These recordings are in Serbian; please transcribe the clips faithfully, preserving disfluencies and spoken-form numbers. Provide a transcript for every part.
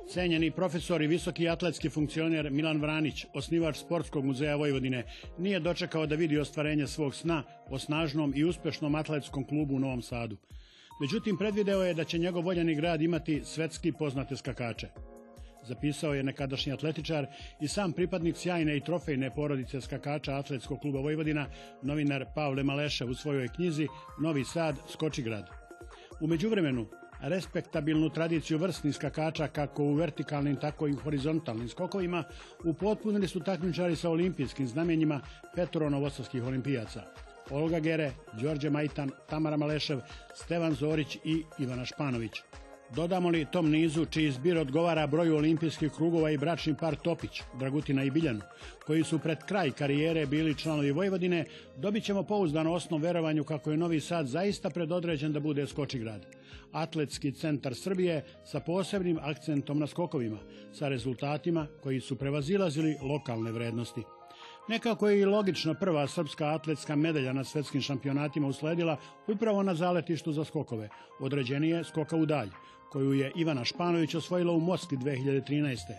Cenjeni profesor i visoki atletski funkcioner Milan Vranić, osnivač Sportskog muzeja Vojvodine, nije dočekao da vidi ostvarenje svog sna o snažnom i uspešnom atletskom klubu u Novom Sadu. Međutim, predvideo je da će njegov voljeni grad imati svetski poznate skakače. Zapisao je nekadašnji atletičar i sam pripadnik sjajne i trofejne porodice skakača Atletskog kluba Vojvodina, novinar Pavle Malešev u svojoj knjizi Novi Sad, Skočigrad. U međuvremenu, respektabilnu tradiciju vrsnih skakača kako u vertikalnim, tako i u horizontalnim skokovima upotpunili su takmičari sa olimpijskim znamenjima petoro novosadskih olimpijaca: Olga Gere, Đorđe Majtan, Tamara Malešev, Stevan Zorić i Ivana Španović. Dodamo li tom nizu, čiji zbir odgovara broju olimpijskih krugova, i bračni par Topić, Dragutina i Biljanu, koji su pred kraj karijere bili članovi Vojvodine, dobit ćemo pouzdano osnov verovanju kako je Novi Sad zaista predodređen da bude Skočigrad. Atletski centar Srbije sa posebnim akcentom na skokovima, sa rezultatima koji su prevazilazili lokalne vrednosti. Nekako je i logično prva srpska atletska medalja na svetskim šampionatima usledila upravo na zaletištu za skokove, određenije skoka u dalj, koju je Ivana Španović osvojila u Moskvi dve hiljade trinaeste.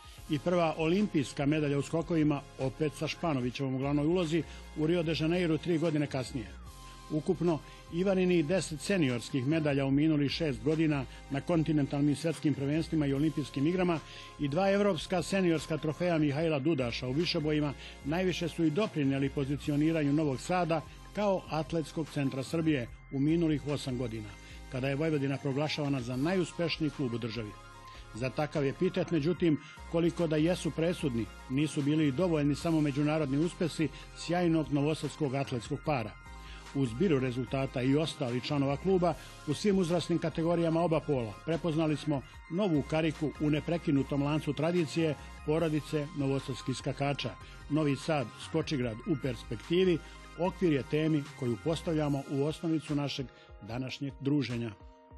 I prva olimpijska medalja u skokovima, opet sa Španovićevom u glavnoj ulozi, u Rio de Janeiru tri godine kasnije. Ukupno, Ivanini deset seniorskih medalja u minulih šest godina na kontinentalnim svetskim prvenstvima i olimpijskim igrama i dva evropska seniorska trofeja Mihajla Dudaša u višebojima najviše su i doprinijeli pozicioniranju Novog Sada kao atletskog centra Srbije u minulih osam godina, kada je Vojvodina proglašavana za najuspešniji klub u državi. Za takav epitet, međutim, koliko da jesu presudni, nisu bili i dovoljni samo međunarodni uspesi sjajnog novosadskog atletskog para. U zbiru rezultata i ostali članova kluba u svim uzrasnim kategorijama oba pola prepoznali smo novu kariku u neprekinutom lancu tradicije porodice novosadskih skakača. Novi Sad, Skočigrad u perspektivi okvir je temi koju postavljamo u osnovicu našeg današnjeg druženja.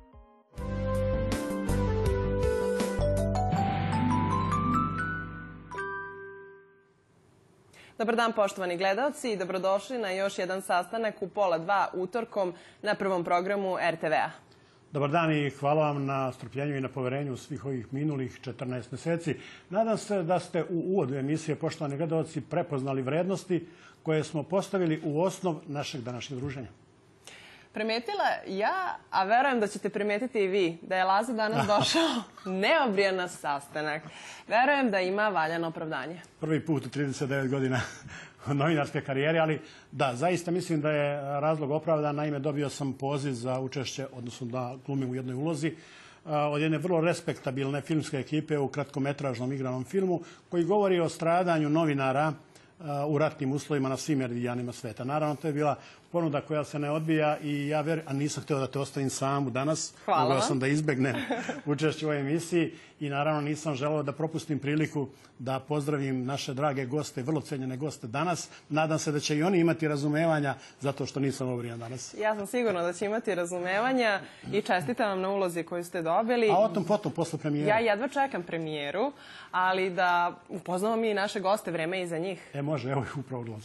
Dobar dan, poštovani gledalci, i dobrodošli na još jedan sastanak u pola dva utorkom na prvom programu er te ve-a. Dobar dan i hvala vam na strpljenju i na poverenju svih ovih minulih četrnaest meseci. Nadam se da ste u uvodu emisije, poštovani gledalci, prepoznali vrednosti koje smo postavili u osnov našeg današnjeg druženja. Primetila ja, a verujem da ćete primetiti i vi, da je Laza danas došao neobrijan na sastanak. Verujem da ima valjano opravdanje. Prvi put u trideset devet godina novinarske karijere, ali da, zaista mislim da je razlog opravdan. Naime, dobio sam poziv za učešće, odnosno da glumim u jednoj ulozi, od jedne vrlo respektabilne filmske ekipe u kratkometražnom igranom filmu koji govori o stradanju novinara u ratnim uslovima na svim meridijanima sveta. Naravno, to je bila ponuda koja se ne odbija i ja verujem, a nisam htio da te ostavim samu danas. Hvala. Mogao sam da izbegnem učešće u ovoj emisiji i naravno nisam želeo da propustim priliku da pozdravim naše drage goste, vrlo cenjene goste danas. Nadam se da će i oni imati razumevanja zato što nisam obrijan danas. Ja sam sigurna da će imati razumevanja i čestitam vam na ulozi koju ste dobili. A o tom potom, posle premijera. Ja jedva čekam premijeru, ali da upoznamo mi i naše goste, vreme je iza njih. E, može, evo ih upravo odlaze.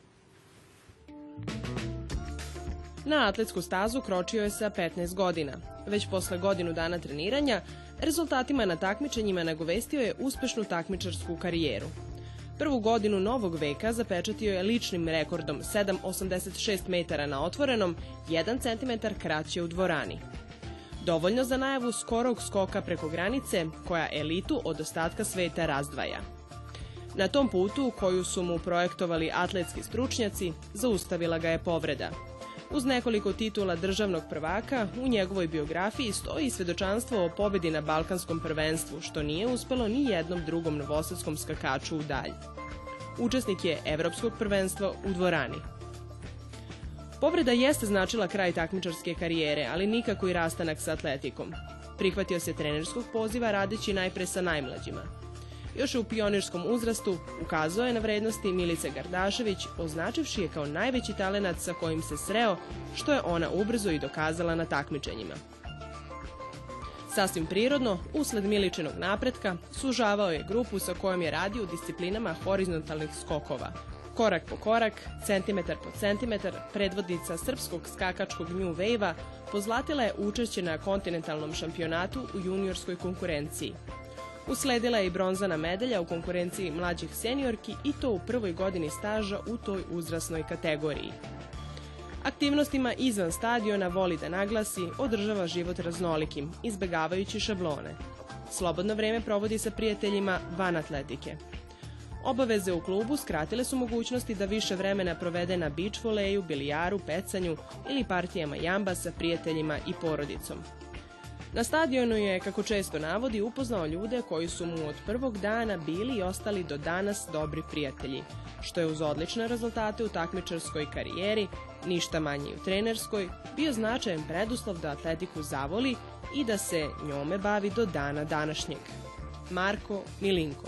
Na atletsku stazu kročio je sa petnaest godina. Već posle godinu dana treniranja, rezultatima na takmičenjima nagovestio je uspešnu takmičarsku karijeru. Prvu godinu novog veka zapečatio je ličnim rekordom sedam zarez osamdeset šest metara na otvorenom, jedan centimetar kraće u dvorani. Dovoljno za najavu skorog skoka preko granice, koja elitu od ostatka sveta razdvaja. Na tom putu, koju su mu projektovali atletski stručnjaci, zaustavila ga je povreda. Uz nekoliko titula državnog prvaka, u njegovoj biografiji stoji svedočanstvo o pobedi na Balkanskom prvenstvu, što nije uspelo ni jednom drugom novosadskom skakaču u dalj. Učesnik je Evropskog prvenstva u dvorani. Povreda jeste značila kraj takmičarske karijere, ali nikako i rastanak sa atletikom. Prihvatio se trenerskog poziva radeći najpre sa najmlađima. Još u pionirskom uzrastu ukazao je na vrednosti Milice Gardašević, označivši je kao najveći talenat sa kojim se sreo, što je ona ubrzo i dokazala na takmičenjima. Sasvim prirodno, usled Miličinog napretka, sužavao je grupu sa kojom je radio u disciplinama horizontalnih skokova. Korak po korak, centimetar po centimetar, predvodnica srpskog skakačkog New Wave-a pozlatila je učešće na kontinentalnom šampionatu u juniorskoj konkurenciji. Usledila je i bronzana medalja u konkurenciji mlađih seniorki i to u prvoj godini staža u toj uzrasnoj kategoriji. Aktivnostima izvan stadiona voli da naglasi, održava život raznolikim, izbegavajući šablone. Slobodno vreme provodi sa prijateljima van atletike. Obaveze u klubu skratile su mogućnosti da više vremena provede na beach voleju, bilijaru, pecanju ili partijama jamba sa prijateljima i porodicom. Na stadionu je, kako često navodi, upoznao ljude koji su mu od prvog dana bili i ostali do danas dobri prijatelji, što je uz odlične rezultate u takmičarskoj karijeri, ništa manje u trenerskoj, bio značajan preduslov da atletiku zavoli i da se njome bavi do dana današnjeg. Marko Milinkov.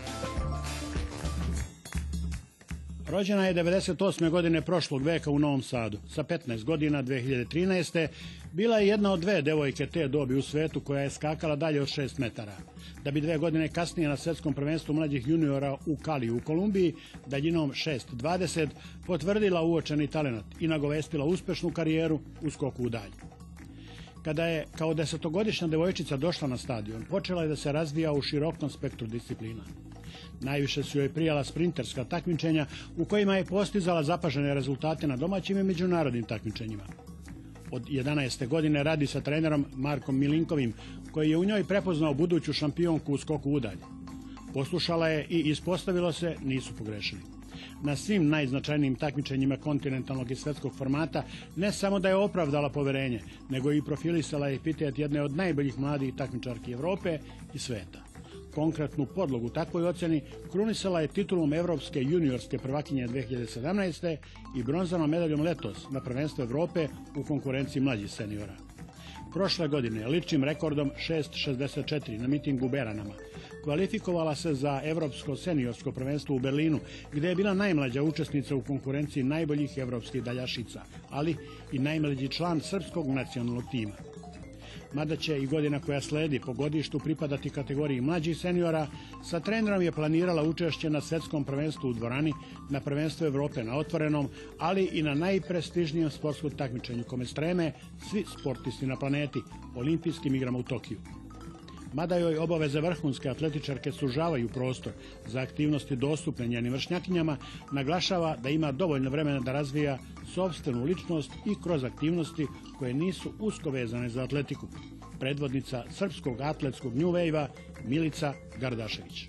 Rođena je devedeset osme godine prošlog veka u Novom Sadu. Sa petnaest godina dve hiljade trinaeste. bila je jedna od dve devojke te dobi u svetu koja je skakala dalje od šest metara. Da bi dve godine kasnije na svetskom prvenstvu mlađih juniora u Kaliju u Kolumbiji daljinom šest dvadeset potvrdila uočeni talenat i nagovestila uspešnu karijeru u skoku u dalj. Kada je kao desetogodišnja devojčica došla na stadion, počela je da se razvija u širokom spektru disciplina. Najviše su joj prijala sprinterska takmičenja u kojima je postizala zapažene rezultate na domaćim i međunarodnim takmičenjima. Od jedanaeste godine radi sa trenerom Markom Milinkovim, koji je u njoj prepoznao buduću šampionku u skoku u dalj. Poslušala je i ispostavilo se, nisu pogrešili. Na svim najznačajnijim takmičenjima kontinentalnog i svetskog formata ne samo da je opravdala poverenje, nego i profilisala epitet jedne od najboljih mladih takmičarki Evrope i sveta. Konkretnu podlogu takvoj oceni krunisala je titulom evropske juniorske prvakinje dve hiljade sedamnaeste. i bronzanom medaljom letos na prvenstvu Evrope u konkurenciji mlađih seniora. Prošle godine ličnim rekordom šest šezdeset četiri na mitingu u Beranama kvalifikovala se za evropsko seniorsko prvenstvo u Berlinu, gde je bila najmlađa učesnica u konkurenciji najboljih evropskih daljašica, ali i najmlađi član srpskog nacionalnog tima. Mada će i godina koja sledi po godištu pripadati kategoriji mlađih seniora, sa trenerom je planirala učešće na svetskom prvenstvu u dvorani, na prvenstvu Evrope na otvorenom, ali i na najprestižnijem sportskom takmičenju kome streme svi sportisti na planeti, olimpijskim igrama u Tokiju. Mada joj obaveze vrhunske atletičarke sužavaju prostor za aktivnosti dostupne njenim vršnjakinjama, naglašava da ima dovoljno vremena da razvija sopstvenu ličnost i kroz aktivnosti koje nisu usko vezane za atletiku. Predvodnica srpskog atletskog New Wave-a Milica Gardašević.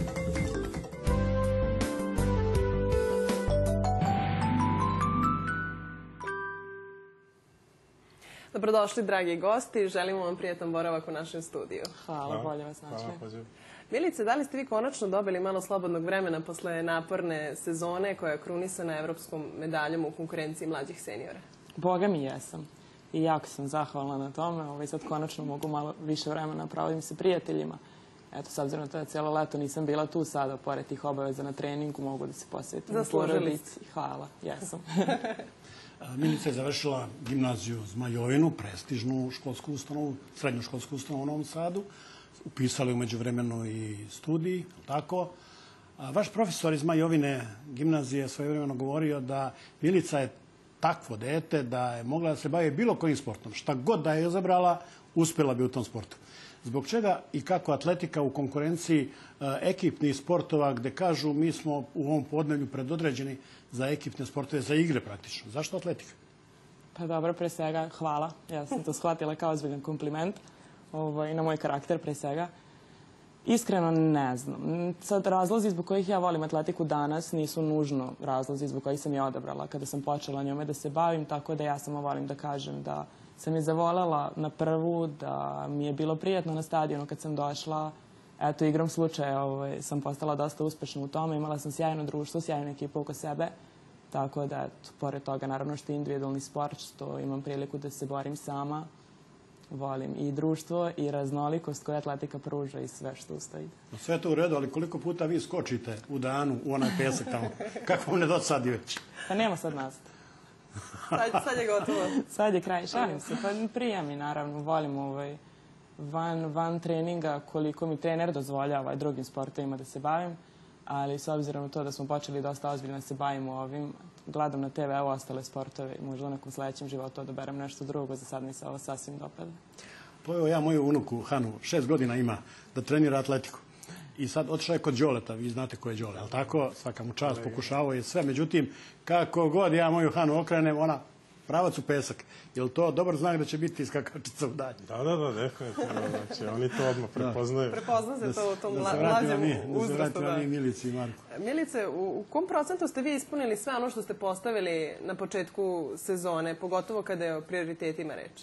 Dobrodošli, dragi gosti. Želimo vam prijetan boravak u našem studiju. Hvala, bolje vas našli. Milice, da li ste vi konačno dobili malo slobodnog vremena posle naporne sezone koja je krunisana evropskom medaljom u konkurenciji mlađih seniora? Boga mi jesam. I jako sam zahvalna na tome. Ovaj, sad konačno mogu malo više vremena provodim sa prijateljima. Eto, s obzirom na to da cijelo leto nisam bila tu sada, pored tih obaveza na treningu, mogu da se posvetim na porodici. Hvala, jesam. Milica je završila gimnaziju Zmajovinu, prestižnu školsku ustanovu, srednju školsku ustanovu u Novom Sadu. Upisali umeđu vremenu i studiji, tako. Vaš profesor iz Zmajovine gimnazije svojevremeno govorio da Milica je takvo dete da je mogla da se bavi bilo kojim sportom. Šta god da je izabrala, uspjela bi u tom sportu. Zbog čega i kako atletika u konkurenciji ekipnih sportova gde kažu mi smo u ovom podneblju predodređeni za ekipne sportove, za igre praktično. Zašto atletika? Pa dobro, pre svega hvala. Ja sam to shvatila kao ozbiljan kompliment i na moj karakter pre svega. Iskreno ne znam. Sad razlozi zbog kojih ja volim atletiku danas nisu nužno razlozi zbog kojih sam je odabrala kada sam počela njome da se bavim, tako da ja samo volim da kažem da sam je zavolela na prvu, da mi je bilo prijatno na stadionu kad sam došla. Eto, igrom slučaja sam postala dosta uspešna u tome. Imala sam sjajno društvo, sjajnu ekipu oko sebe. Tako da, eto, pored toga, naravno što je individualni sport, što imam priliku da se borim sama, volim i društvo i raznolikost koju atletika pruža i sve što ustoji. Sve to u redu, ali koliko puta vi skočite u danu u onaj pesak tamo? Kako vam ne dosadi već? Pa nema sad nazad. Sad je gotovo. Sad je kraj, šalim se. Pa prija mi, naravno, volim ovaj van, van treninga koliko mi trener dozvoljava drugim sportovima da se bavim, ali s obzirom na to da smo počeli dosta ozbiljno da se bavimo ovim, gledam na te ve u ostale sportove i možda u nekom sledećem životu odaberem nešto drugo, za sad mi se ovo sasvim dopada. poveo ja moju unuku Hanu, šest godina ima, da trenira atletiku. I sad otišao je kod Đoleta, vi znate ko je Đole, ali tako? Svaka mu čast, pokušavao je sve. Međutim, kako god ja moju Hanu okrenem, ona pravac u pesak. Je li to dobar znak da će biti skakačica u dalje? Da, da, da, definitivno. Znači, oni to odmah prepoznaju. Prepozna se to u tom mlađem uzrastu. Da se vratimo mi Milici i Marku. Milice, u kom procentu ste vi ispunili sve ono što ste postavili na početku sezone, pogotovo kada je o prioritetima reč?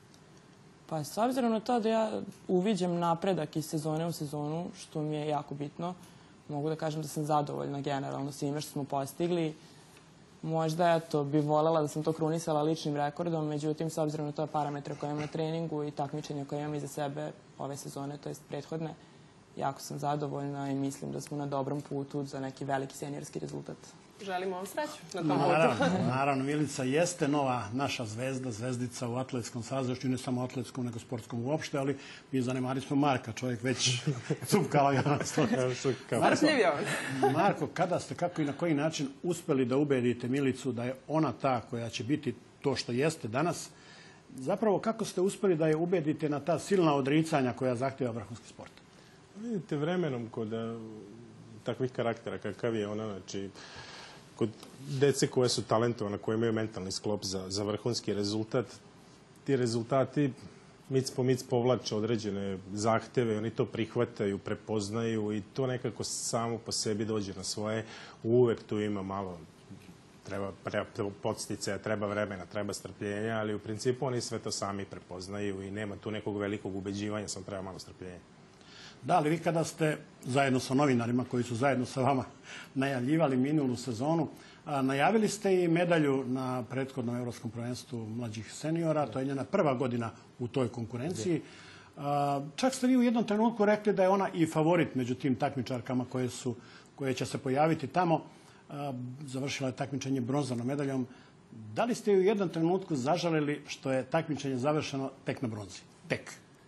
Pa s obzirom na to da ja uviđam napredak iz sezone u sezonu, što mi je jako bitno, mogu da kažem da sam zadovoljna generalno svime što smo postigli. Možda, eto, bi voljela da sam to krunisala ličnim rekordom, međutim, s obzirom na to parametre koje imam na treningu i takmičenja koje imam iza sebe ove sezone, to jest prethodne, jako sam zadovoljna i mislim da smo na dobrom putu za neki veliki seniorski rezultat. Želimo vam sreću na tom putu. Naravno, naravno, Milica jeste nova naša zvezda, zvezdica u atletskom savezništvu, ne samo atletskom, nego sportskom uopšte, ali mi zanemali smo Marka, čovjek već cupkala ga. Vršljivio. Marko, kada ste, kako i na koji način uspeli da ubedite Milicu da je ona ta koja će biti to što jeste danas, zapravo kako ste uspeli da je ubedite na ta silna odricanja koja zahtjeva vrhunski sport? Vidite, vremenom kod takvih karaktera kakav je ona, znači, kod dece koje su talentovane, koje imaju mentalni sklop za, za vrhunski rezultat, ti rezultati mic po mic povlače određene zahteve, oni to prihvataju, prepoznaju i to nekako samo po sebi dođe na svoje. Uvek tu ima malo, treba podsticaja, treba vremena, treba strpljenja, ali u principu oni sve to sami prepoznaju i nema tu nekog velikog ubeđivanja, samo treba malo strpljenja. Da, ali vi kada ste zajedno sa novinarima koji su zajedno sa vama najavljivali minulu sezonu, najavili ste i medalju na prethodnom evropskom prvenstvu mlađih seniora, to je njena prva godina u toj konkurenciji. Čak ste vi u jednom trenutku rekli da je ona i favorit među tim takmičarkama koje, su, koje će se pojaviti tamo. Završila je takmičenje bronzanom medaljom. Da li ste u jednom trenutku zažalili što je takmičenje završeno tek na bronzi? Tek.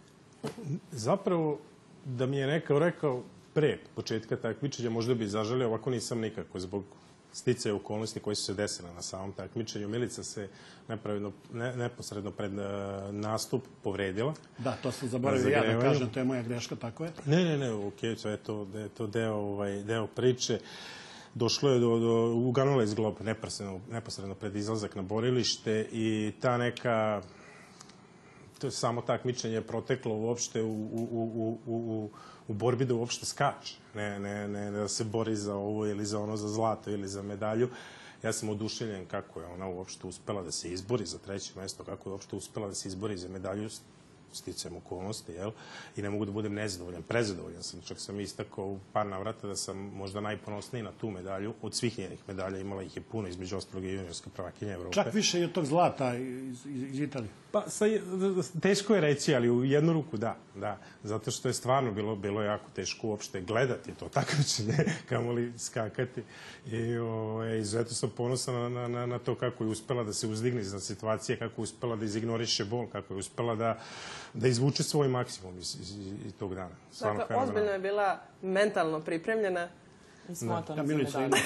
Zapravo, da mi je nekao rekao pre početka takmičenja, možda bi zažalio, ovako nisam nikako, zbog sticaja okolnosti koji su se desile na samom takmičenju. Milica se nepravedno, ne, neposredno pred uh, nastup povredila. Da, to sam zaboravio ja da kažem, to je moja greška, tako je? Ne, ne, ne, okej, okay, to je to, da je to deo, ovaj, deo priče. Došlo je do, do uganula iz globa neposredno, neposredno pred izlazak na borilište i ta neka, to je samo takmičenje proteklo uopšte u, u, u, u, u, u borbi da uopšte skače, ne, ne, ne da se bori za ovo ili za ono, za zlato ili za medalju. Ja sam oduševljen kako je ona uopšte uspela da se izbori za treće mesto, kako je uopšte uspela da se izbori za medalju sticajem okolnosti, jel? I ne mogu da budem nezadovoljan, prezadovoljan sam. Čak sam istakao u par navrata da sam možda najponosniji na tu medalju. Od svih njenih medalja, imala ih je puno, između ostalog i juniorska prvakinja Evrope. Čak više i od tog zlata iz, iz, iz Italije. Pa, sa, teško je reći, ali u jednu ruku da, da. Zato što je stvarno bilo, bilo jako teško uopšte gledati to takmičenje, kamoli skakati. I o, izuzetno sam ponosan na, na, na to kako je uspela da se uzdigne iznad situacije, kako je uspela da izignoriše bol, kako je uspela da da izvuče svoj maksimum iz, iz, iz tog dana. Stvarno dakle, ozbiljno je bila mentalno pripremljena. I smotana da. Milica, inače,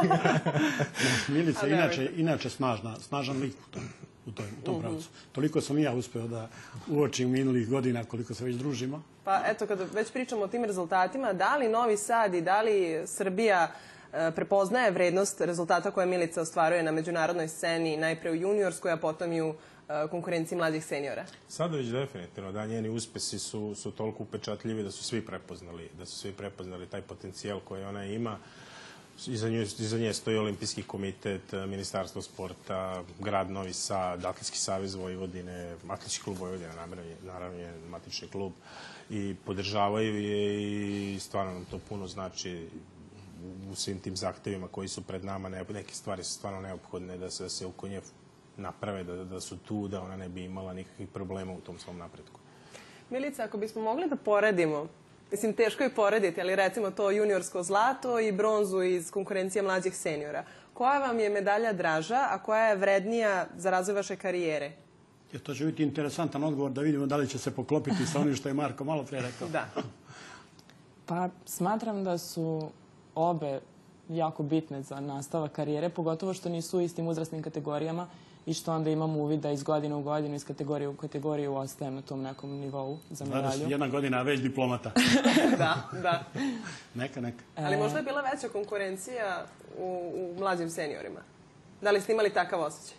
Milica inače, inače snažna, snažan lik u tom, u tom, u tom uh-huh. pravcu. Toliko sam i ja uspeo da uočim minulih godina koliko se već družimo. Pa eto, kada već pričamo o tim rezultatima, da li Novi Sad i da li Srbija e, prepoznaje vrednost rezultata koje Milica ostvaruje na međunarodnoj sceni, najpre u juniorskoj, a potom i u konkurenciji mlađih seniora? Sada već definitivno, da, njeni uspesi su, su toliko upečatljivi da su svi prepoznali, da su svi prepoznali taj potencijal koji ona ima. Iza nje, iza nje stoji Olimpijski komitet, Ministarstvo sporta, grad Novi Sad, Atletski savez Vojvodine, Atletski klub Vojvodina, naravno je matični klub, i podržavaju je i stvarno nam to puno znači u svim tim zahtevima koji su pred nama. Neke stvari su stvarno neophodne da se, da se oko nje naprave, da, da su tu, da ona ne bi imala nikakvih problema u tom svom napretku. Milica, ako bismo mogli da poredimo, mislim, teško je porediti, ali recimo to juniorsko zlato i bronzu iz konkurencije mlađih seniora. Koja vam je medalja draža, a koja je vrednija za razvoj vaše karijere? Ja, to će biti interesantan odgovor da vidimo da li će se poklopiti sa onim što je Marko malo pre rekao. Da. Pa smatram da su obe jako bitne za nastavak karijere, pogotovo što nisu u istim uzrasnim kategorijama, i što onda imam uvid da iz godine u godinu, iz kategorije u kategoriju ostajem na tom nekom nivou za medalju. dvadeset jedna godina, a već diplomata. Da, da. Neka, neka. Ali možda je bila veća konkurencija u, u mlađim seniorima. Da li ste imali takav osjećaj?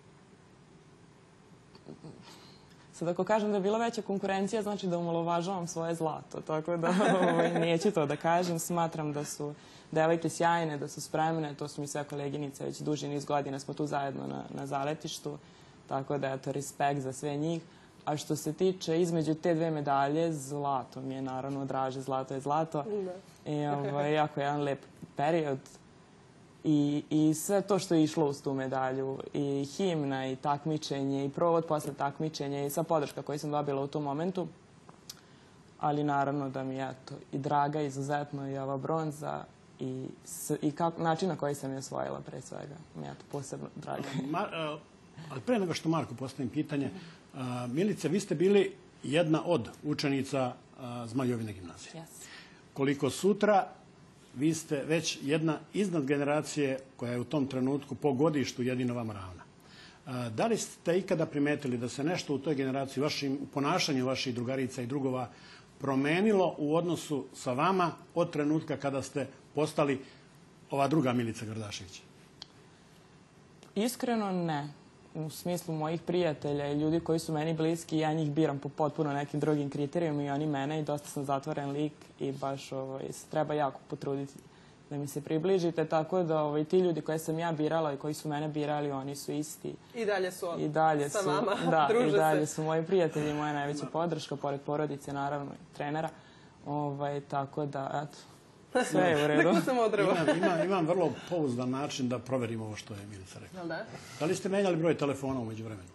Sad ako kažem da je bila veća konkurencija, znači da umalovažavam svoje zlato. Tako da neću to da kažem. Smatram da su devojke sjajne, da su spremne. To su mi sve koleginice, već duži niz godina smo tu zajedno na, na zaletištu. Tako da je to respekt za sve njih. A što se tiče između te dve medalje, zlato mi je naravno draže. Zlato je zlato. Da. I ovo je jako jedan lep period. I, I sve to što je išlo uz tu medalju, i himna, i takmičenje, i provod posle takmičenja, i sva podrška koju sam dobila u tom momentu. Ali naravno da mi je to i draga izuzetno i ova bronza i, i kak, način na koji sam je osvojila pre svega. Mi je to posebno draga. Mar, uh, ali pre nego što Marku postavim pitanje, uh, Milice, vi ste bili jedna od učenica uh, Zmajovine gimnazije. Yes. Koliko sutra, vi ste već jedna iznad generacije koja je u tom trenutku po godištu jedino vama ravna. Da li ste ikada primetili da se nešto u toj generaciji, vašim, u ponašanju vaših drugarica i drugova promenilo u odnosu sa vama od trenutka kada ste postali ova druga Milica Gardašević? Iskreno ne. U smislu mojih prijatelja i ljudi koji su meni bliski, ja njih biram po potpuno nekim drugim kriterijima i oni mene, i dosta sam zatvoren lik i baš ovaj, treba jako potruditi da mi se približite, tako da ovaj, ti ljudi koje sam ja birala i koji su mene birali, oni su isti. I dalje su I dalje sa su, vama, da, druže i dalje se. su moji prijatelji, moja najveća podrška, pored porodice, naravno, i trenera. Ovaj, tako da, eto, sve je u redu. Imam, imam, imam vrlo pouzdan način da proverimo ovo što je Milica rekla. Da? Da li ste menjali broj telefona umeđu vremenu?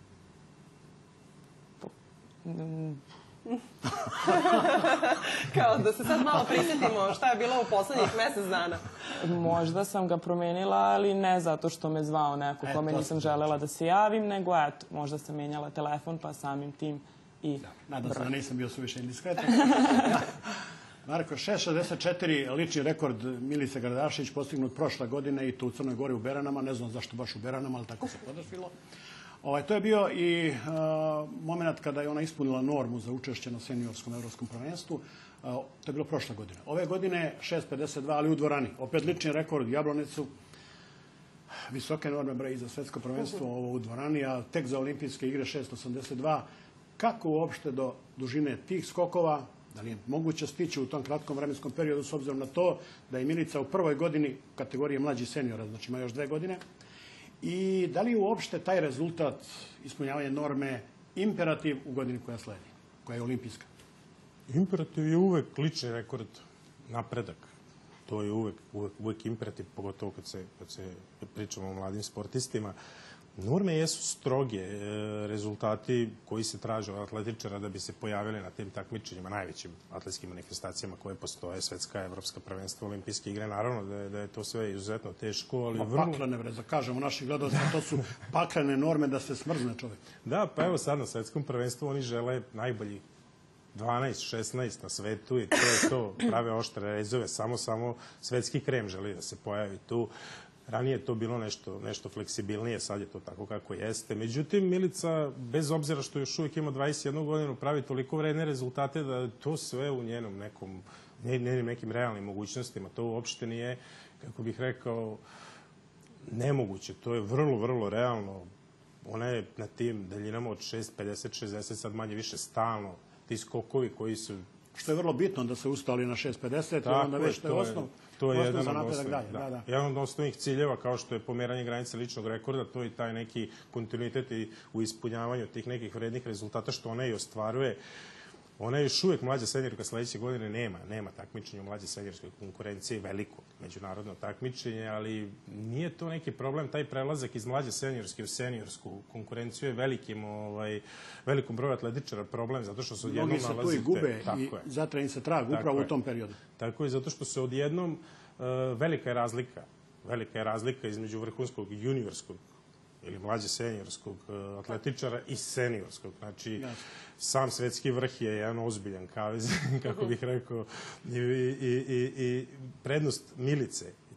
Kao da se sad malo prisjetimo šta je bilo u poslednjih mesec dana. Možda sam ga promenila, ali ne zato što me zvao neko E, kome to nisam sam želela da se javim, nego eto, možda sam menjala telefon pa samim tim i Nadam se broj. da nisam bio suviše indiskretan. Marko, šest šezdeset četiri lični rekord Milice Gardašević postignut prošle godine i to u Crnoj Gori u Beranama. Ne znam zašto baš u Beranama, ali tako se podešilo. Ovaj, to je bio i uh, moment kada je ona ispunila normu za učešće na seniorskom evropskom prvenstvu. Uh, to je bilo prošle godine. Ove godine šest pedeset dva, ali u dvorani. Opet lični rekord Jablonecu. Visoke norme bre i za svetsko prvenstvo ovo u dvorani, a tek za olimpijske igre šest osamdeset dva. Kako uopšte do dužine tih skokova, da li je moguće stići u tom kratkom vremenskom periodu s obzirom na to da je Milica u prvoj godini kategorije mlađi seniora, znači ima još dve godine, i da li je uopšte taj rezultat ispunjavanja norme imperativ u godini koja sledi, koja je olimpijska? Imperativ je uvek lični rekord, napredak. To je uvek, uvek, uvek imperativ, pogotovo kad se, kad se pričamo o mladim sportistima. Norme jesu stroge, rezultati koji se traže od atletičara da bi se pojavili na tim takmičenjima, najvećim atletskim manifestacijama koje postoje, svetska, evropska prvenstva, olimpijske igre. Naravno da je, da je to sve izuzetno teško, ali Pa vrlo... paklene, bre, da kažemo naših gledalca, to su paklene norme da se smrzne čovek. Da, pa evo sad na svetskom prvenstvu oni žele najbolji dvanaest šesnaest na svetu i to je to, prave oštre rezove, samo, samo svetski krem želi da se pojavi tu. Ranije je to bilo nešto, nešto fleksibilnije, sad je to tako kako jeste. Međutim, Milica, bez obzira što još uvijek ima dvadeset jednu godinu, pravi toliko vredne rezultate da to sve u njenom nekom, njenim nekim realnim mogućnostima. To uopšte nije, kako bih rekao, nemoguće. To je vrlo, vrlo realno. Ona je na tim daljinama od šest pedeset šezdeset, sad manje više stalno. Ti skokovi koji su... Što je vrlo bitno da se ustali na šest pedeset, jer onda već to je osnov. To je osnov jedan za od napredak osnovnih, dalje. da. Da, da. Jedan od osnovnih ciljeva, kao što je pomeranje granice ličnog rekorda, to je taj neki kontinuitet i u ispunjavanju tih nekih vrednih rezultata, što ona i ostvaruje. Ona je još uvijek mlađa seniorka, sledeće godine nema, nema takmičenja u mlađe seniorskoj konkurenciji, veliko međunarodno takmičenje, ali nije to neki problem, taj prelazak iz mlađe seniorske u seniorsku konkurenciju je velikim, ovaj, velikom broju atletičara problem, zato što se odjednom nalazite... nalazite... Mnogi se tu i gube i zatra im se trag upravo u tom periodu. Tako je, zato što se odjednom uh, velika je razlika, velika je razlika između vrhunskog i juniorskog ili mlađe seniorskog uh, atletičara i seniorskog. Znači, Jasne. Sam svetski vrh je jedan ozbiljan kavez, kako bih rekao, i, i, i, i prednost Milice,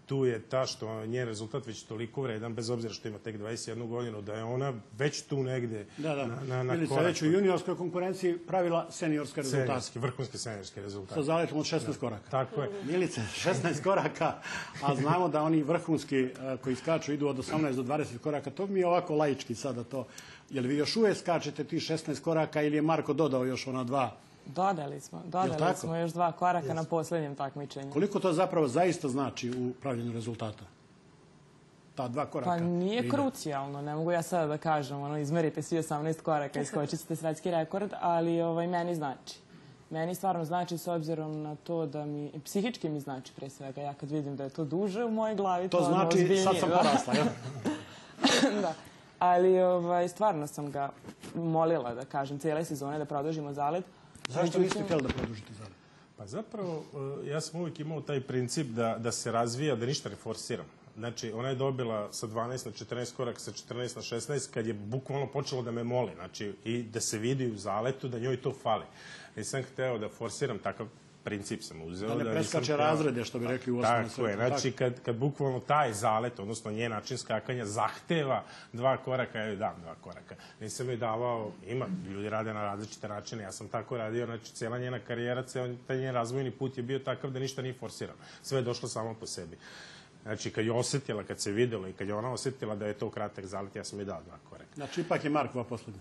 tu je ta što njen rezultat već toliko vredan, bez obzira što ima tek dvadeset jednu godinu, da je ona već tu negde da, da. na, na, na Milica korak. već u juniorskoj konkurenciji pravila seniorske rezultate. Seniorski, vrhunski seniorski rezultat. Sa zaletom od šesnaest koraka. Tako je. Milice, šesnaest koraka, a znamo da oni vrhunski koji skaču idu od osamnaest do dvadeset koraka. To mi je ovako laički sada to. Je li vi još uvijek skačete ti šesnaest koraka ili je Marko dodao još ona dva? Dodali smo, dodali smo još dva koraka na posljednjem takmičenju. Koliko to zapravo zaista znači u pravljenju rezultata? Ta dva koraka. Pa nije krucijalno, ne mogu ja sada da kažem, ono, izmerite svi osamnaest koraka i skočit ćete svetski rekord, ali ovaj, meni znači. Meni stvarno znači s obzirom na to da mi, psihički mi znači pre svega, ja kad vidim da je to duže u mojoj glavi, to, to znači ozbiljnije. Sad sam porasla, jel? Da. Ali ovaj, stvarno sam ga molila, da kažem, cijele sezone da produžimo zalet. Zašto niste htjeli da produžite zalet? Pa zapravo, ja sam uvijek imao taj princip da, da se razvija, da ništa ne forsiram. Znači, ona je dobila sa dvanaest na četrnaest koraka, sa četrnaest na šesnaest, kad je bukvalno počelo da me moli. Znači, i da se vidi u zaletu da njoj to fali. Nisam hteo da forsiram takav princip sam uzeo. Da ne preskače razrede, što bi rekli u osnovnom svetu. Tako je, znači kad, kad bukvalno taj zalet, odnosno njen način skakanja, zahteva dva koraka, ja joj dam dva koraka. Nisam joj davao, ima, ljudi rade na različite načine, ja sam tako radio, znači cijela njena karijera, taj njen razvojni put je bio takav da ništa nije forsiran. Sve je došlo samo po sebi. Znači, kad je osjetila, kad se vidjela i kad je ona osjetila da je to kratak zalet, ja sam joj dao dva koraka. Znači, ipak je Markova posljednja.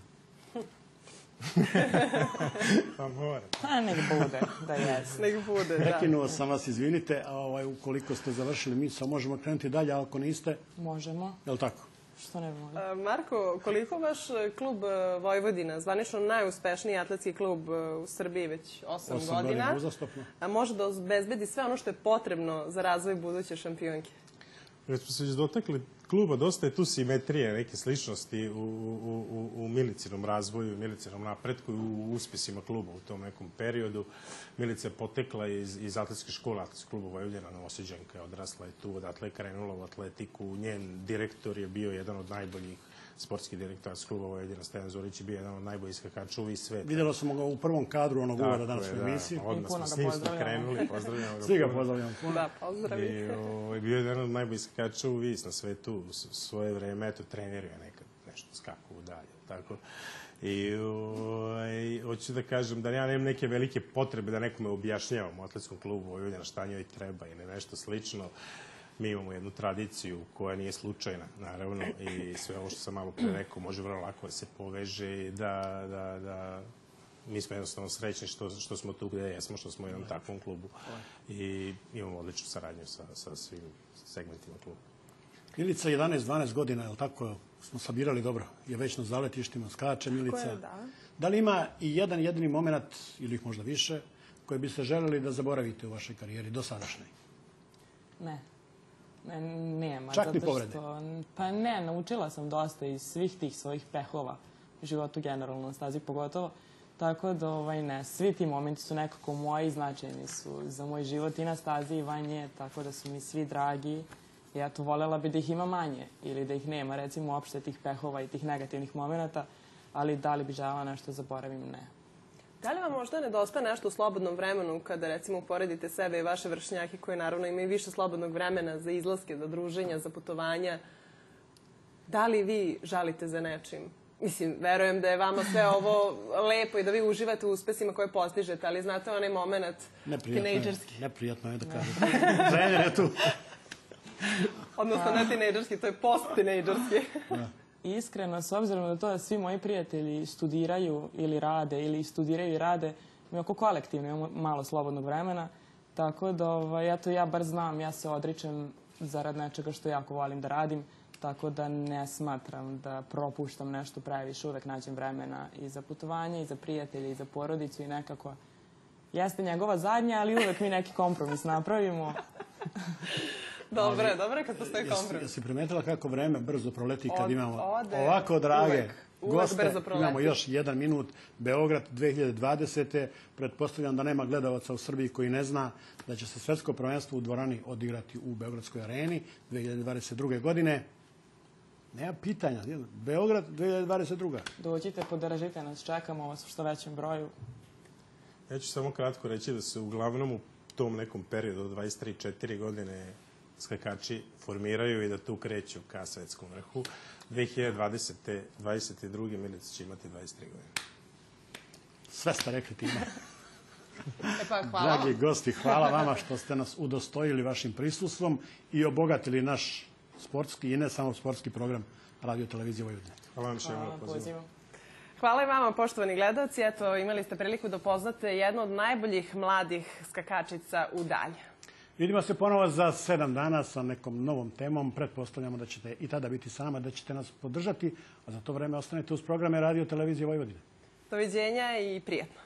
Pa mora. A nek bude, da jes. Nek bude, da. Prekinuo sam vas, izvinite, a ovaj, ukoliko ste završili misao, možemo krenuti dalje, a ako niste... Možemo. Je li tako? Što ne može? Marko, koliko vaš klub Vojvodina, zvanično najuspešniji atletski klub u Srbiji već osam godina, godina uzastopno, može da obezbedi sve ono što je potrebno za razvoj buduće šampionke? Već smo se već dotakli kluba, dosta je tu simetrije, neke sličnosti u, u, u, u Milicinom razvoju, Milicinom napretku i u uspjesima kluba u tom nekom periodu. Milica je potekla iz, iz atletske škole, atletskog kluba Vojvodina, Novosađanka, odrasla je tu, odatle je krenula u atletiku. Njen direktor je bio jedan od najboljih sportskih direktora s kluba Vojvodina, Stevan Zorić je bio jedan od najboljih skakača u svetu. Vidjelo sam ga u prvom kadru onog uvora danas u emisiji. Odmah smo s njim smo krenuli, pozdravljamo ga. Svi ga pozdravljamo. Da, pozdravi. I bio je jedan od najboljih skakača u vis na svetu u svoje vreme, eto, trener je nekad nešto skakao dalje, tako. I hoću da kažem da ja nemam neke velike potrebe da nekome objašnjavam u atletskom klubu Vojvodina šta njoj treba ili nešto slično. Mi imamo jednu tradiciju koja nije slučajna, naravno, i sve ovo što sam malo pre rekao može vrlo lako da se poveže i da, da, da mi smo jednostavno srećni što, što smo tu gde jesmo, što smo u jednom takvom klubu i imamo odličnu saradnju sa, sa svim segmentima kluba. Milica, jedanaest dvanaest godina, je li tako, smo sabirali dobro, je već na zaletištima, skače Milica. Koje, da. Da li ima i jedan jedini moment, ili ih možda više, koje biste želeli da zaboravite u vašoj karijeri do sadašnjoj? Ne. Ne, nema. Čak ni povrede? Što, pa ne, naučila sam dosta iz svih tih svojih pehova u životu generalno, na stazi pogotovo. Tako da, ovaj, ne, svi ti momenti su nekako moji, značajni su za moj život i na stazi i van nje, tako da su mi svi dragi. I ja to voljela bi da ih ima manje ili da ih nema, recimo, uopšte tih pehova i tih negativnih momenta, ali da li bi želela nešto zaboravim, ne. Da li vam možda nedostaje nešto u slobodnom vremenu kada, recimo, uporedite sebe i vaše vršnjake koji, naravno, imaju više slobodnog vremena za izlaske, za druženja, za putovanja? Da li vi žalite za nečim? Mislim, verujem da je vama sve ovo lepo i da vi uživate u uspesima koje postižete, ali znate onaj moment tinejdžerski. Neprijatno je da kažem. Trener je tu. Odnosno, ne tinejdžerski, to je post-tinejdžerski. Iskreno, s obzirom na to da svi moji prijatelji studiraju ili rade, ili studiraju i rade, mi oko kolektivno imamo malo slobodnog vremena, tako da, ovaj, eto, ja bar znam, ja se odričem zarad nečega što jako volim da radim, tako da ne smatram da propuštam nešto previše, uvek nađem vremena i za putovanje, i za prijatelje, i za porodicu i nekako. Jeste njegova zadnja, ali uvek mi neki kompromis napravimo. Dobro je, dobro je kad postoji kompromis. Jesi primetila kako vreme brzo proleti kad imamo ovako drage goste? Imamo još jedan minut. Beograd dve hiljade dvadesete. Pretpostavljam da nema gledavaca u Srbiji koji ne zna da će se svetsko prvenstvo u dvorani odigrati u Beogradskoj areni dve hiljade dvadeset druge. godine. Nema pitanja. Beograd dve hiljade dvadeset druga. Dođite, podržite nas, čekamo vas u što većem broju. Ja ću samo kratko reći da se uglavnom u tom nekom periodu od dvadeset tri četiri godine skakači formiraju i da tu kreću ka svetskom vrhu. dve hiljade dvadeset druge. Milica će imati dvadeset tri godine. Sve ste rekli time. E pa, hvala. Dragi gosti, hvala vama što ste nas udostojili vašim prisustvom i obogatili naš sportski i ne samo sportski program Radio Televizije Vojvodine. Hvala vam što Hvala imamo na pozivu. pozivu. Hvala i vama, poštovani gledalci. Eto, imali ste priliku da upoznate jednu od najboljih mladih skakačica u dalje. Vidimo se ponovo za sedam dana sa nekom novom temom. Pretpostavljamo da ćete i tada biti s nama, da ćete nas podržati, a za to vreme ostanete uz programe Radio Televizije Vojvodine. Doviđenja i prijatno.